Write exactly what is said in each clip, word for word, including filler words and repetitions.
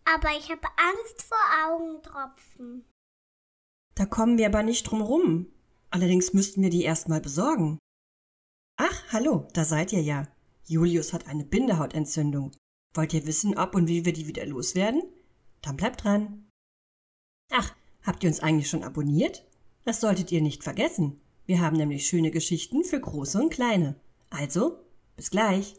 Aber ich habe Angst vor Augentropfen. Da kommen wir aber nicht drum rum. Allerdings müssten wir die erst mal besorgen. Ach, hallo, da seid ihr ja. Julius hat eine Bindehautentzündung. Wollt ihr wissen, ob und wie wir die wieder loswerden? Dann bleibt dran. Ach, habt ihr uns eigentlich schon abonniert? Das solltet ihr nicht vergessen. Wir haben nämlich schöne Geschichten für Große und Kleine. Also, bis gleich.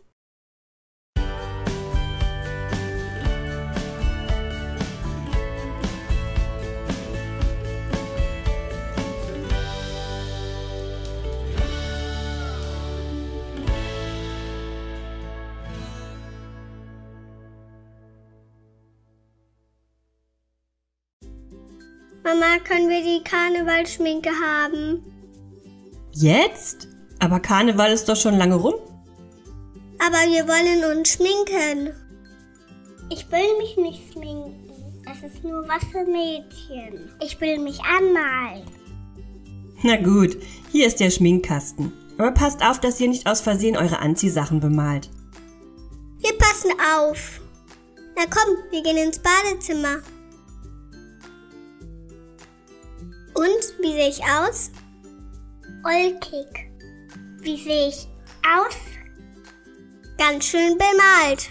Mama, können wir die Karnevalschminke haben? Jetzt? Aber Karneval ist doch schon lange rum. Aber wir wollen uns schminken. Ich will mich nicht schminken. Das ist nur was für Mädchen. Ich will mich anmalen. Na gut, hier ist der Schminkkasten. Aber passt auf, dass ihr nicht aus Versehen eure Anziehsachen bemalt. Wir passen auf. Na komm, wir gehen ins Badezimmer. Und, wie sehe ich aus? Ulkig. Wie sehe ich aus? Ganz schön bemalt.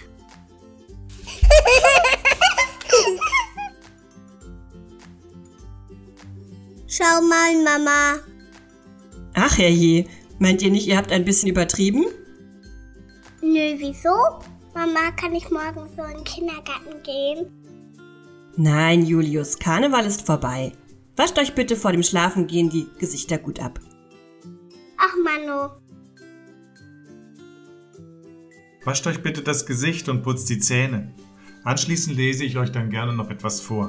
Schau mal, Mama. Ach herrje, meint ihr nicht, ihr habt ein bisschen übertrieben? Nö, wieso? Mama, kann ich morgen so in den Kindergarten gehen? Nein, Julius, Karneval ist vorbei. Wascht euch bitte vor dem Schlafengehen die Gesichter gut ab. Ach, Manu. Wascht euch bitte das Gesicht und putzt die Zähne. Anschließend lese ich euch dann gerne noch etwas vor.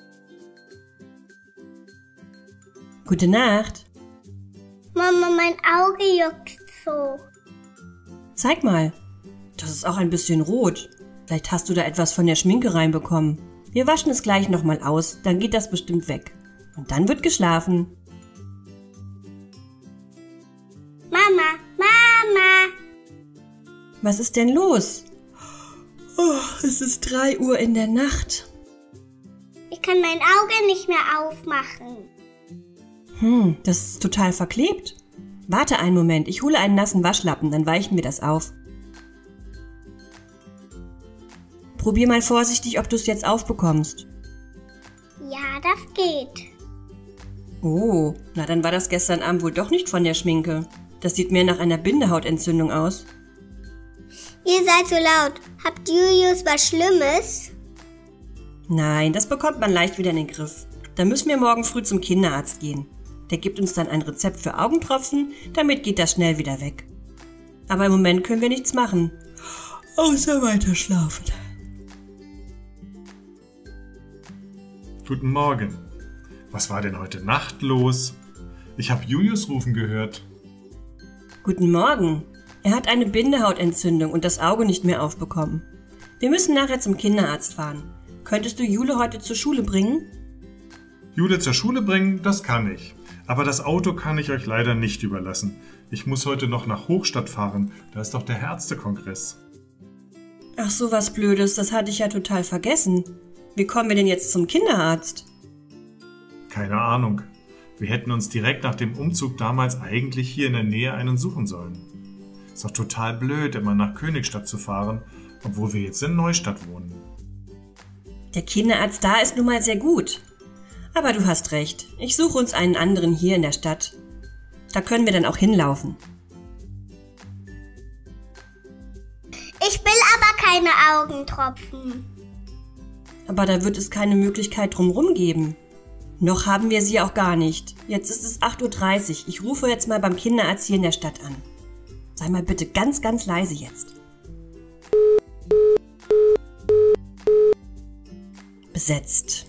Gute Nacht. Mama, mein Auge juckt so. Zeig mal. Das ist auch ein bisschen rot. Vielleicht hast du da etwas von der Schminke reinbekommen. Wir waschen es gleich nochmal aus, dann geht das bestimmt weg. Und dann wird geschlafen. Mama, Mama! Was ist denn los? Oh, es ist drei Uhr in der Nacht. Ich kann mein Auge nicht mehr aufmachen. Hm, das ist total verklebt. Warte einen Moment, ich hole einen nassen Waschlappen, dann weichen wir das auf. Probier mal vorsichtig, ob du es jetzt aufbekommst. Ja, das geht. Oh, na dann war das gestern Abend wohl doch nicht von der Schminke. Das sieht mehr nach einer Bindehautentzündung aus. Ihr seid so laut. Habt Julius was Schlimmes? Nein, das bekommt man leicht wieder in den Griff. Da müssen wir morgen früh zum Kinderarzt gehen. Der gibt uns dann ein Rezept für Augentropfen, damit geht das schnell wieder weg. Aber im Moment können wir nichts machen. Außer weiter schlafen. Guten Morgen. Was war denn heute Nacht los? Ich habe Julius rufen gehört. Guten Morgen. Er hat eine Bindehautentzündung und das Auge nicht mehr aufbekommen. Wir müssen nachher zum Kinderarzt fahren. Könntest du Jule heute zur Schule bringen? Jule zur Schule bringen, das kann ich. Aber das Auto kann ich euch leider nicht überlassen. Ich muss heute noch nach Hochstadt fahren. Da ist doch der Ärztekongress. Ach so, was Blödes, das hatte ich ja total vergessen. Wie kommen wir denn jetzt zum Kinderarzt? Keine Ahnung. Wir hätten uns direkt nach dem Umzug damals eigentlich hier in der Nähe einen suchen sollen. Ist doch total blöd, immer nach Königstadt zu fahren, obwohl wir jetzt in Neustadt wohnen. Der Kinderarzt da ist nun mal sehr gut. Aber du hast recht, ich suche uns einen anderen hier in der Stadt. Da können wir dann auch hinlaufen. Ich will aber keine Augentropfen. Aber da wird es keine Möglichkeit drumherum geben. Noch haben wir sie auch gar nicht. Jetzt ist es acht Uhr dreißig. Ich rufe jetzt mal beim Kinderarzt hier in der Stadt an. Sei mal bitte ganz, ganz leise jetzt. Besetzt.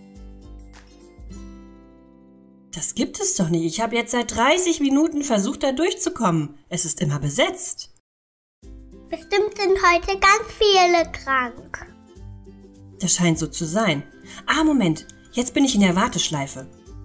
Das gibt es doch nicht. Ich habe jetzt seit dreißig Minuten versucht, da durchzukommen. Es ist immer besetzt. Bestimmt sind heute ganz viele krank. Das scheint so zu sein. Ah, Moment. Jetzt bin ich in der Warteschleife.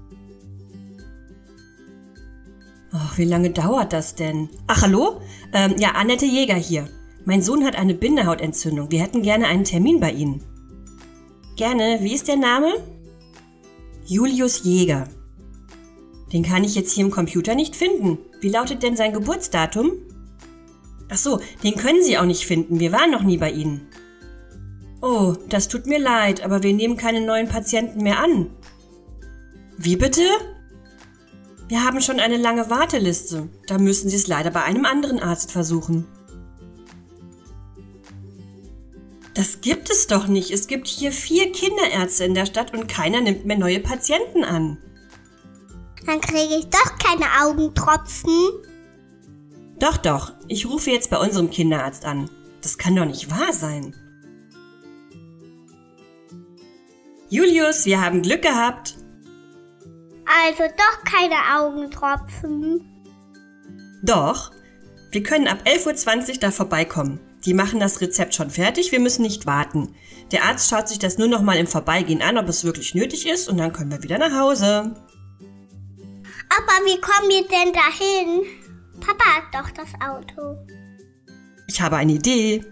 Ach, wie lange dauert das denn? Ach, hallo? Ähm, ja, Annette Jäger hier. Mein Sohn hat eine Bindehautentzündung. Wir hätten gerne einen Termin bei Ihnen. Gerne. Wie ist der Name? Julius Jäger. Den kann ich jetzt hier im Computer nicht finden. Wie lautet denn sein Geburtsdatum? Ach so, den können Sie auch nicht finden. Wir waren noch nie bei Ihnen. Oh, das tut mir leid, aber wir nehmen keine neuen Patienten mehr an. Wie bitte? Wir haben schon eine lange Warteliste. Da müssen Sie es leider bei einem anderen Arzt versuchen. Das gibt es doch nicht. Es gibt hier vier Kinderärzte in der Stadt und keiner nimmt mehr neue Patienten an. Dann kriege ich doch keine Augentropfen. Doch, doch. Ich rufe jetzt bei unserem Kinderarzt an. Das kann doch nicht wahr sein. Julius, wir haben Glück gehabt. Also doch keine Augentropfen. Doch. Wir können ab elf Uhr zwanzig da vorbeikommen. Die machen das Rezept schon fertig, wir müssen nicht warten. Der Arzt schaut sich das nur noch mal im Vorbeigehen an, ob es wirklich nötig ist, und dann können wir wieder nach Hause. Aber wie kommen wir denn dahin? Papa hat doch das Auto. Ich habe eine Idee.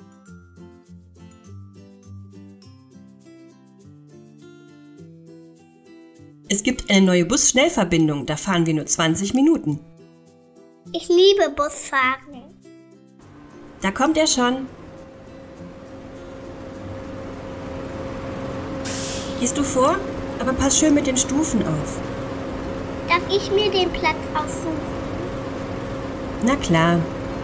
Es gibt eine neue Bus-Schnellverbindung, da fahren wir nur zwanzig Minuten. Ich liebe Busfahren. Da kommt er schon. Gehst du vor? Aber pass schön mit den Stufen auf. Darf ich mir den Platz aussuchen? Na klar.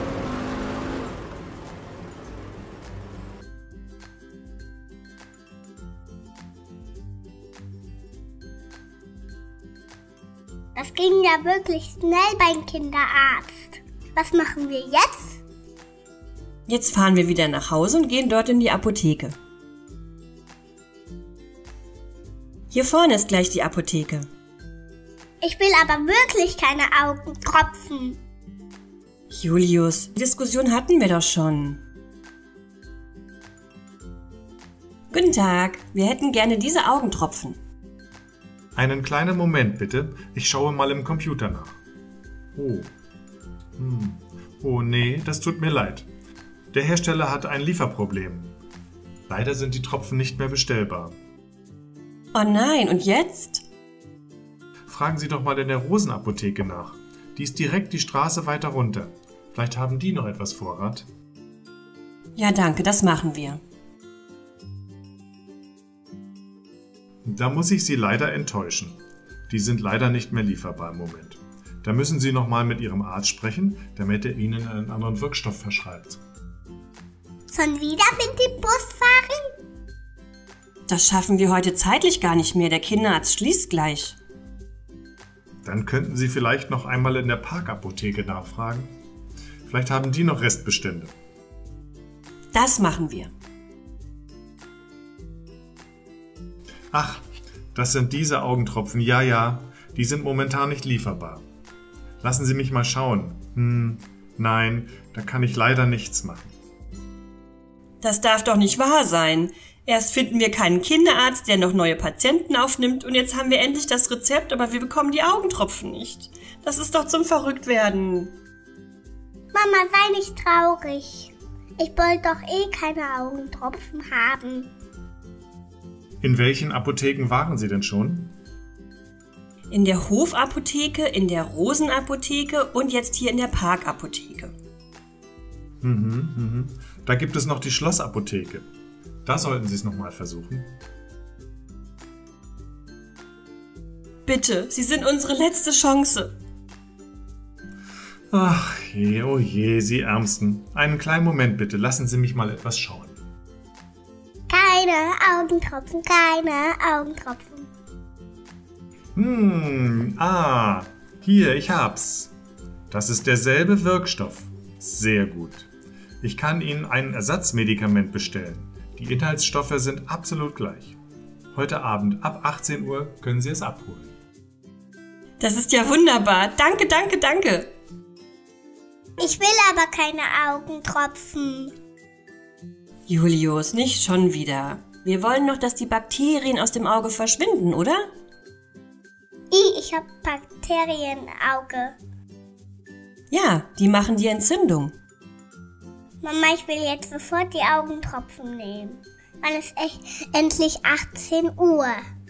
Das ging ja wirklich schnell beim Kinderarzt. Was machen wir jetzt? Jetzt fahren wir wieder nach Hause und gehen dort in die Apotheke. Hier vorne ist gleich die Apotheke. Ich will aber wirklich keine Augentropfen. Julius, die Diskussion hatten wir doch schon. Guten Tag, wir hätten gerne diese Augentropfen. Einen kleinen Moment bitte, ich schaue mal im Computer nach. Oh. Hm. Oh nee, das tut mir leid. Der Hersteller hat ein Lieferproblem. Leider sind die Tropfen nicht mehr bestellbar. Oh nein, und jetzt? Fragen Sie doch mal in der Rosenapotheke nach. Die ist direkt die Straße weiter runter. Vielleicht haben die noch etwas Vorrat. Ja, danke, das machen wir. Da muss ich Sie leider enttäuschen. Die sind leider nicht mehr lieferbar im Moment. Da müssen Sie noch mal mit Ihrem Arzt sprechen, damit er Ihnen einen anderen Wirkstoff verschreibt. Schon wieder mit dem Bus fahren? Das schaffen wir heute zeitlich gar nicht mehr. Der Kinderarzt schließt gleich. Dann könnten Sie vielleicht noch einmal in der Parkapotheke nachfragen. Vielleicht haben die noch Restbestände. Das machen wir. Ach, das sind diese Augentropfen. Ja, ja, die sind momentan nicht lieferbar. Lassen Sie mich mal schauen. Hm, nein, da kann ich leider nichts machen. Das darf doch nicht wahr sein. Erst finden wir keinen Kinderarzt, der noch neue Patienten aufnimmt, und jetzt haben wir endlich das Rezept, aber wir bekommen die Augentropfen nicht. Das ist doch zum Verrücktwerden. Mama, sei nicht traurig. Ich wollte doch eh keine Augentropfen haben. In welchen Apotheken waren Sie denn schon? In der Hofapotheke, in der Rosenapotheke und jetzt hier in der Parkapotheke. Mhm, mhm. Da gibt es noch die Schlossapotheke. Da sollten Sie es nochmal versuchen. Bitte, Sie sind unsere letzte Chance. Ach je, oh je, Sie Ärmsten. Einen kleinen Moment bitte, lassen Sie mich mal etwas schauen. Keine Augentropfen, keine Augentropfen. Hm, ah, hier, ich hab's. Das ist derselbe Wirkstoff. Sehr gut. Ich kann Ihnen ein Ersatzmedikament bestellen. Die Inhaltsstoffe sind absolut gleich. Heute Abend ab achtzehn Uhr können Sie es abholen. Das ist ja wunderbar. Danke, danke, danke. Ich will aber keine Augentropfen. Julius, nicht schon wieder. Wir wollen noch, dass die Bakterien aus dem Auge verschwinden, oder? I, ich hab Bakterien im Auge. Ja, die machen die Entzündung. Mama, ich will jetzt sofort die Augentropfen nehmen. Wann ist echt endlich achtzehn Uhr?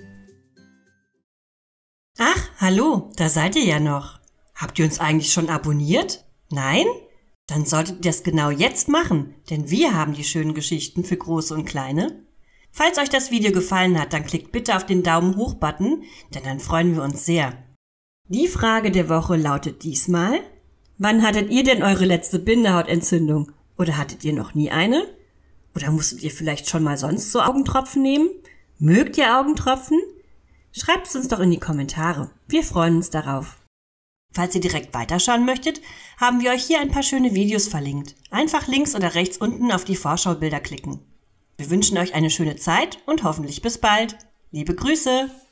Ach, hallo, da seid ihr ja noch. Habt ihr uns eigentlich schon abonniert? Nein? Dann solltet ihr das genau jetzt machen, denn wir haben die schönen Geschichten für Große und Kleine. Falls euch das Video gefallen hat, dann klickt bitte auf den Daumen hoch Button, denn dann freuen wir uns sehr. Die Frage der Woche lautet diesmal: Wann hattet ihr denn eure letzte Bindehautentzündung? Oder hattet ihr noch nie eine? Oder musstet ihr vielleicht schon mal sonst so Augentropfen nehmen? Mögt ihr Augentropfen? Schreibt es uns doch in die Kommentare. Wir freuen uns darauf. Falls ihr direkt weiterschauen möchtet, haben wir euch hier ein paar schöne Videos verlinkt. Einfach links oder rechts unten auf die Vorschaubilder klicken. Wir wünschen euch eine schöne Zeit und hoffentlich bis bald. Liebe Grüße!